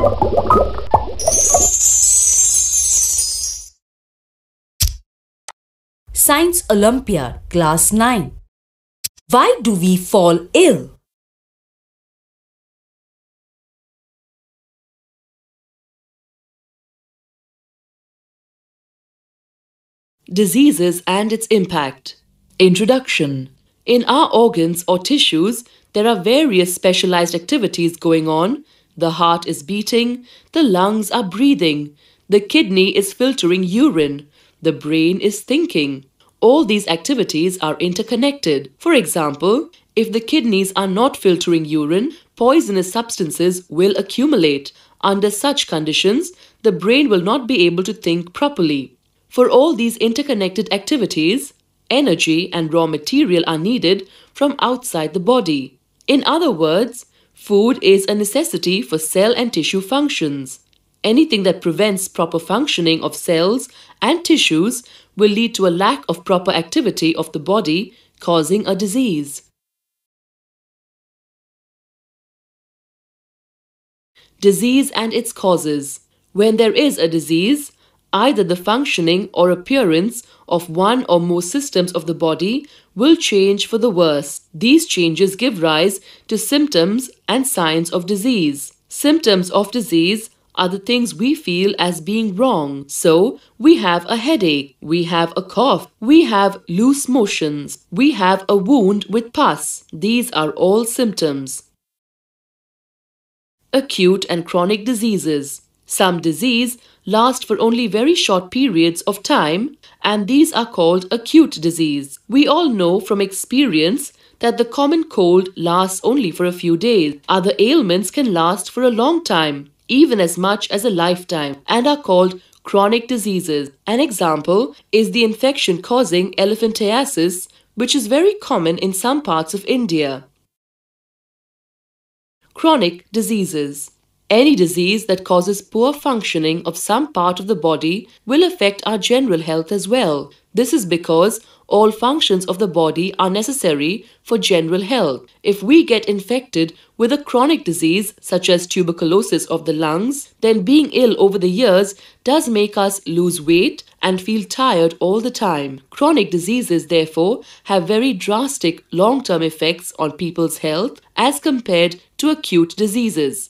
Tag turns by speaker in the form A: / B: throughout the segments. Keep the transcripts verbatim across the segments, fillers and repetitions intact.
A: Science Olympiad, Class nine. Why do we fall ill?
B: Diseases and its impact. Introduction. In our organs or tissues, there are various specialized activities going on. The heart is beating, the lungs are breathing, the kidney is filtering urine, the brain is thinking. All these activities are interconnected. For example, if the kidneys are not filtering urine, poisonous substances will accumulate. Under such conditions, the brain will not be able to think properly. For all these interconnected activities, energy and raw material are needed from outside the body. In other words, food is a necessity for cell and tissue functions. Anything that prevents proper functioning of cells and tissues will lead to a lack of proper activity of the body, causing a disease. Disease and its causes. When there is a disease, either the functioning or appearance of one or more systems of the body will change for the worse. These changes give rise to symptoms and signs of disease. Symptoms of disease are the things we feel as being wrong. So, we have a headache, we have a cough, we have loose motions, we have a wound with pus. These are all symptoms. Acute and chronic diseases. Some disease last for only very short periods of time, and these are called acute disease. We all know from experience that the common cold lasts only for a few days. Other ailments can last for a long time, even as much as a lifetime, and are called chronic diseases. An example is the infection causing elephantiasis, which is very common in some parts of India. Chronic diseases. Any disease that causes poor functioning of some part of the body will affect our general health as well. This is because all functions of the body are necessary for general health. If we get infected with a chronic disease such as tuberculosis of the lungs, then being ill over the years does make us lose weight and feel tired all the time. Chronic diseases, therefore, have very drastic long-term effects on people's health as compared to acute diseases.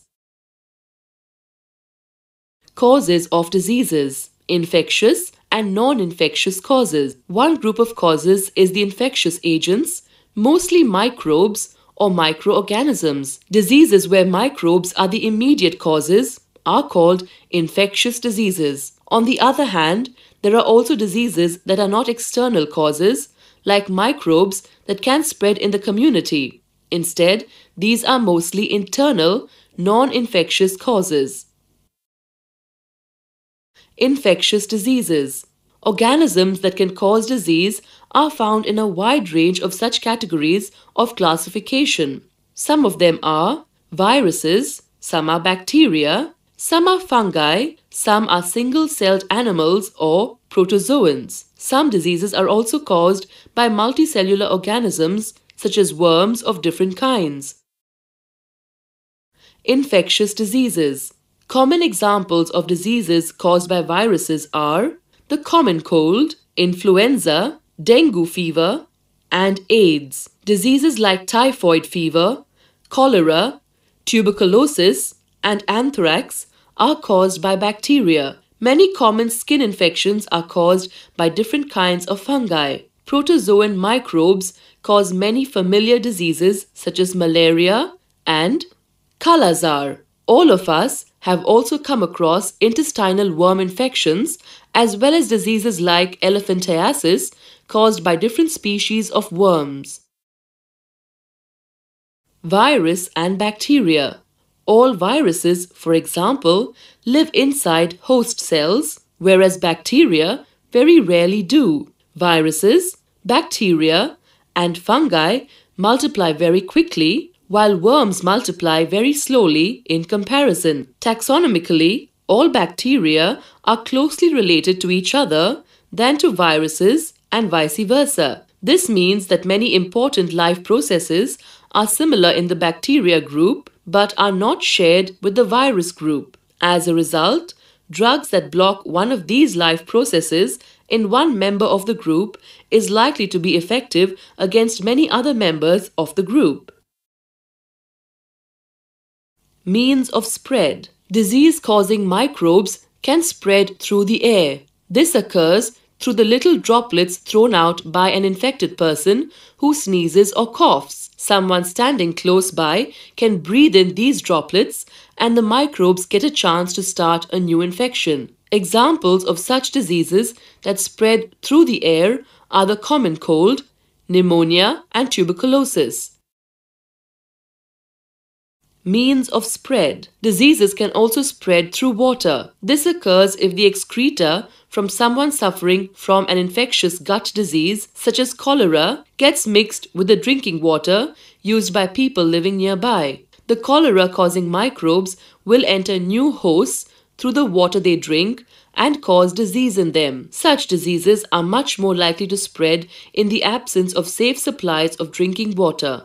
B: Causes of diseases. Infectious and non-infectious causes. One group of causes is the infectious agents, mostly microbes or microorganisms. Diseases where microbes are the immediate causes are called infectious diseases. On the other hand, there are also diseases that are not external causes, like microbes that can spread in the community. Instead, these are mostly internal, non-infectious causes. Infectious diseases. Organisms that can cause disease are found in a wide range of such categories of classification. Some of them are viruses, some are bacteria, some are fungi, some are single-celled animals or protozoans. Some diseases are also caused by multicellular organisms such as worms of different kinds. Infectious diseases. Common examples of diseases caused by viruses are the common cold, influenza, dengue fever, and AIDS. Diseases like typhoid fever, cholera, tuberculosis, and anthrax are caused by bacteria. Many common skin infections are caused by different kinds of fungi. Protozoan microbes cause many familiar diseases such as malaria and Kala-Azar. All of us have also come across intestinal worm infections as well as diseases like elephantiasis caused by different species of worms. Virus and bacteria. All viruses, for example, live inside host cells, whereas bacteria very rarely do. Viruses, bacteria, and fungi multiply very quickly, while worms multiply very slowly in comparison. Taxonomically, all bacteria are closely related to each other than to viruses and vice versa. This means that many important life processes are similar in the bacteria group but are not shared with the virus group. As a result, drugs that block one of these life processes in one member of the group is likely to be effective against many other members of the group. Means of spread. Disease-causing microbes can spread through the air. This occurs through the little droplets thrown out by an infected person who sneezes or coughs. Someone standing close by can breathe in these droplets and the microbes get a chance to start a new infection. Examples of such diseases that spread through the air are the common cold, pneumonia, and tuberculosis. Means of spread. Diseases can also spread through water. This occurs if the excreta from someone suffering from an infectious gut disease such as cholera gets mixed with the drinking water used by people living nearby. The cholera-causing microbes will enter new hosts through the water they drink and cause disease in them. Such diseases are much more likely to spread in the absence of safe supplies of drinking water.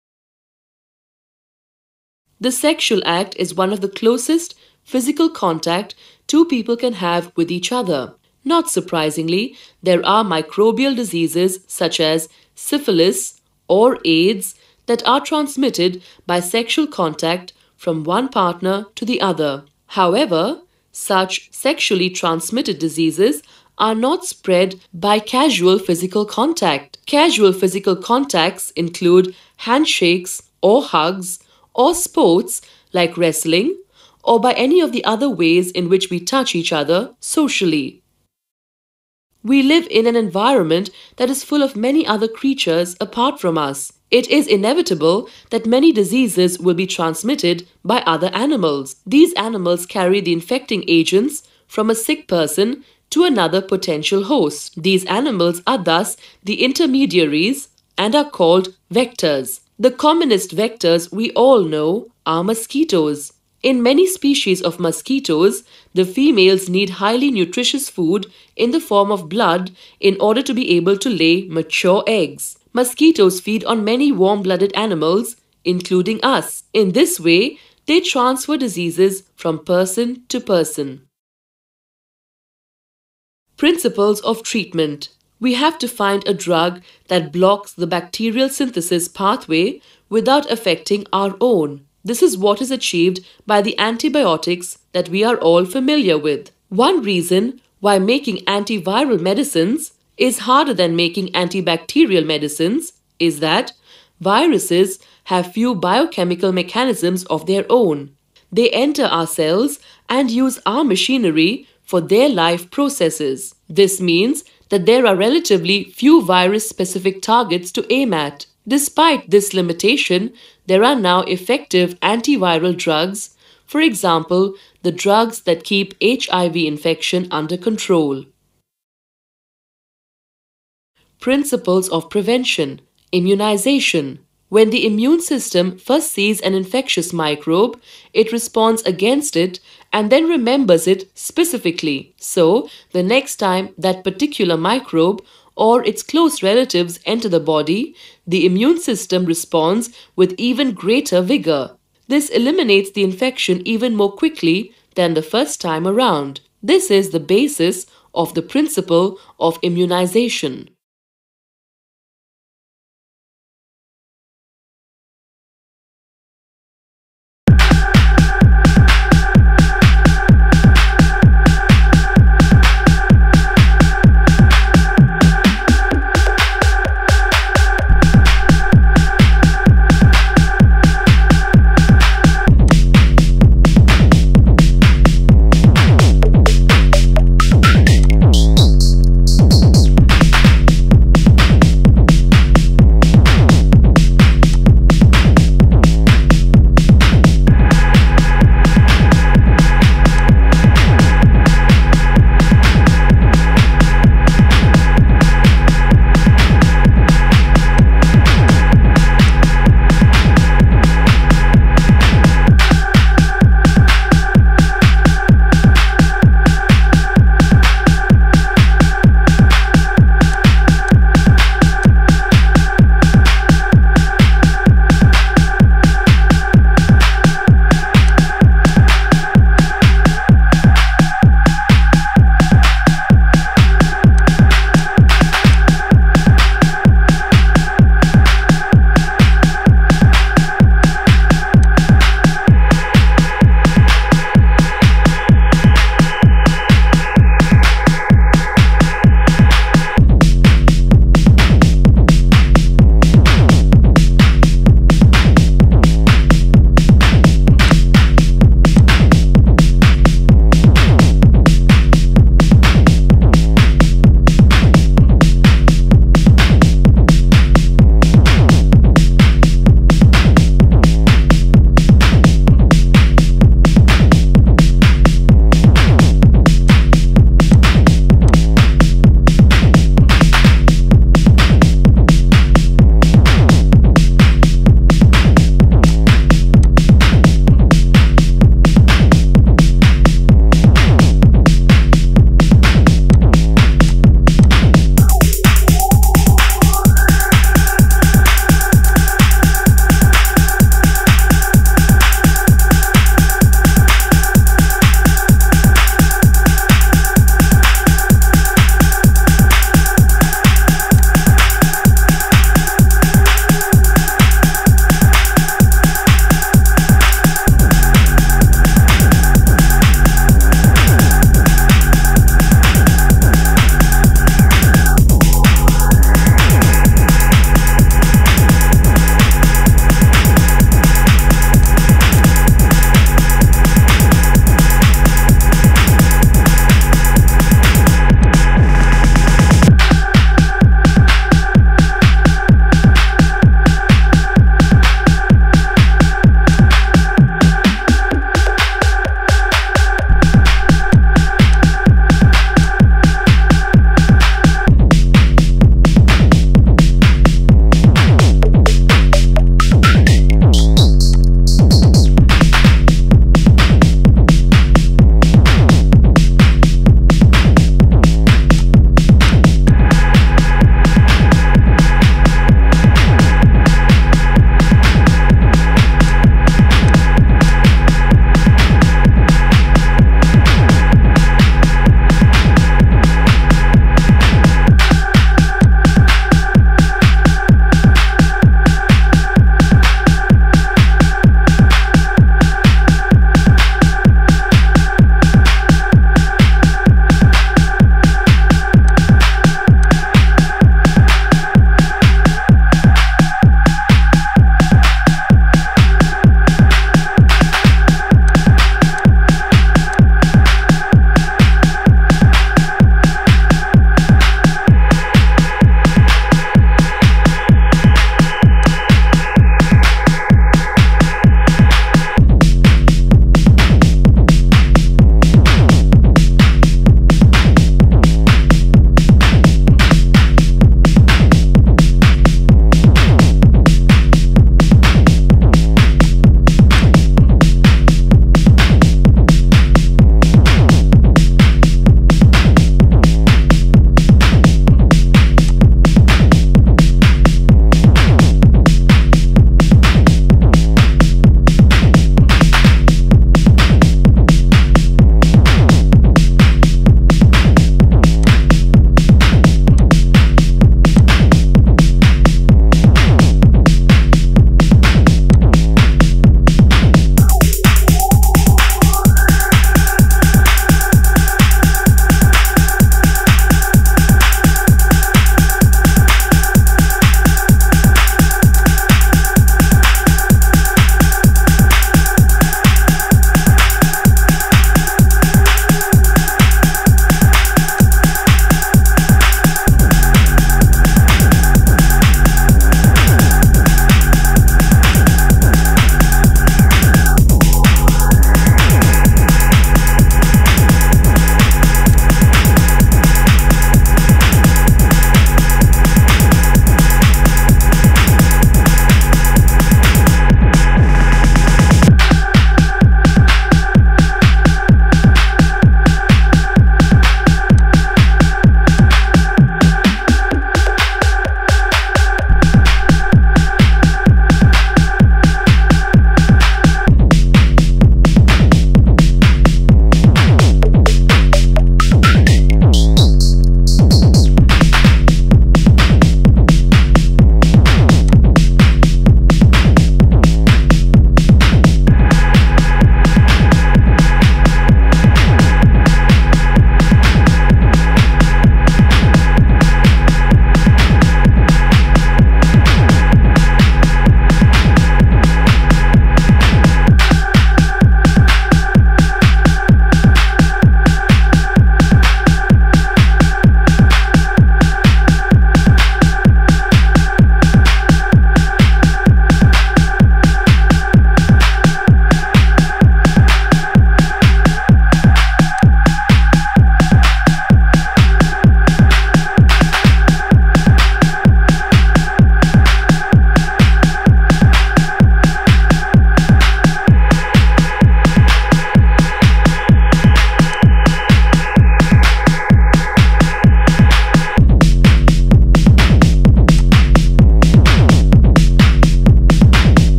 B: The sexual act is one of the closest physical contact two people can have with each other. Not surprisingly, there are microbial diseases such as syphilis or AIDS that are transmitted by sexual contact from one partner to the other. However, such sexually transmitted diseases are not spread by casual physical contact. Casual physical contacts include handshakes or hugs, or sports like wrestling, or by any of the other ways in which we touch each other socially. We live in an environment that is full of many other creatures apart from us. It is inevitable that many diseases will be transmitted by other animals. These animals carry the infecting agents from a sick person to another potential host. These animals are thus the intermediaries and are called vectors. The commonest vectors we all know are mosquitoes. In many species of mosquitoes, the females need highly nutritious food in the form of blood in order to be able to lay mature eggs. Mosquitoes feed on many warm-blooded animals, including us. In this way, they transfer diseases from person to person. Principles of treatment. We have to find a drug that blocks the bacterial synthesis pathway without affecting our own. This is what is achieved by the antibiotics that we are all familiar with. One reason why making antiviral medicines is harder than making antibacterial medicines is that viruses have few biochemical mechanisms of their own. They enter our cells and use our machinery for their life processes. This means that there are relatively few virus-specific targets to aim at. Despite this limitation, there are now effective antiviral drugs, for example, the drugs that keep H I V infection under control. Principles of prevention. Immunization. When the immune system first sees an infectious microbe, it responds against it and then remembers it specifically. So, the next time that particular microbe or its close relatives enter the body, the immune system responds with even greater vigor. This eliminates the infection even more quickly than the first time around. This is the basis of the principle of immunization.